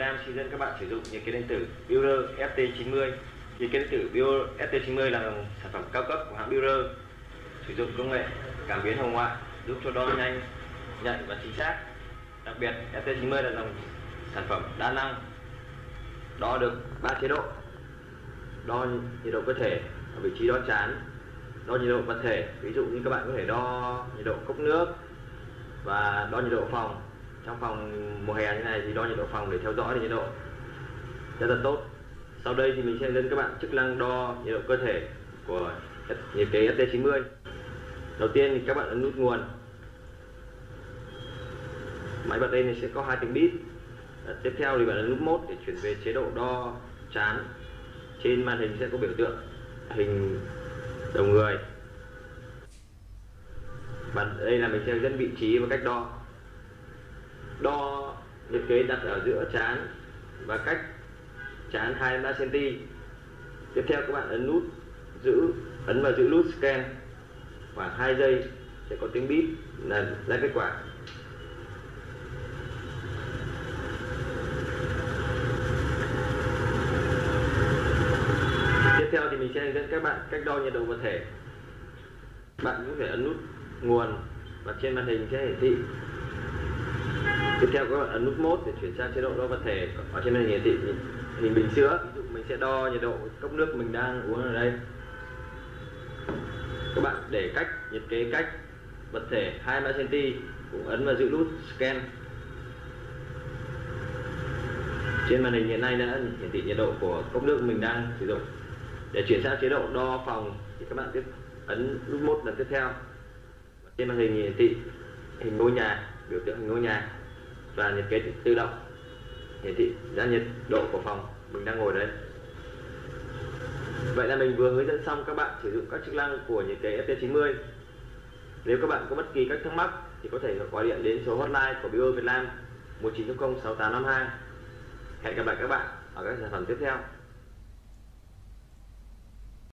Nam xin dẫn các bạn sử dụng nhiệt kế điện tử Builder FT90. Nhiệt kế điện tử Builder FT90 là sản phẩm cao cấp của hãng Builder, sử dụng công nghệ cảm biến hồng ngoại giúp cho đo nhanh, nhạy và chính xác. Đặc biệt FT90 là dòng sản phẩm đa năng, đo được 3 chế độ: đo nhiệt độ cơ thể ở vị trí đo trán, đo nhiệt độ vật thể, ví dụ như các bạn có thể đo nhiệt độ cốc nước, và đo nhiệt độ phòng. Trong phòng mùa hè như này thì đo nhiệt độ phòng để theo dõi nhiệt độ rất là tốt. Sau đây thì mình sẽ dẫn các bạn chức năng đo nhiệt độ cơ thể của nhiệt kế FT90. Đầu tiên thì các bạn ấn nút nguồn. Máy bật lên thì sẽ có 2 tiếng bit. Tiếp theo thì bạn ấn nút mode để chuyển về chế độ đo trán. Trên màn hình sẽ có biểu tượng hình đầu người. Và đây là mình sẽ dẫn vị trí và cách đo. Đo nhiệt kế đặt ở giữa trán và cách trán 2-3 cm. Tiếp theo các bạn ấn nút ấn vào giữ nút scan khoảng 2 giây sẽ có tiếng bip là ra kết quả. Tiếp theo thì mình sẽ dẫn các bạn cách đo nhiệt độ vật thể. Bạn cũng phải ấn nút nguồn và trên màn hình sẽ hiển thị. Tiếp theo các bạn ấn nút mode để chuyển sang chế độ đo vật thể. Ở trên màn hình hiển thị hình bình sữa. Ví dụ mình sẽ đo nhiệt độ cốc nước mình đang uống ở đây. Các bạn để cách nhiệt kế cách vật thể 2-3 cm, cũng ấn vào giữ nút scan. Trên màn hình hiện nay đã hiển thị nhiệt độ của cốc nước mình đang sử dụng. Để chuyển sang chế độ đo phòng thì các bạn ấn nút mode lần tiếp theo. Trên màn hình hiển thị hình ngôi nhà, biểu tượng hình ngôi nhà, và nhiệt kế tự động hiển thị ra nhiệt độ của phòng mình đang ngồi đấy. Vậy là mình vừa hướng dẫn xong các bạn sử dụng các chức năng của nhiệt kế FT90. Nếu các bạn có bất kỳ các thắc mắc thì có thể gọi điện đến số hotline của Builder Việt Nam 1900 6852. Hẹn gặp lại các bạn ở các sản phẩm tiếp theo.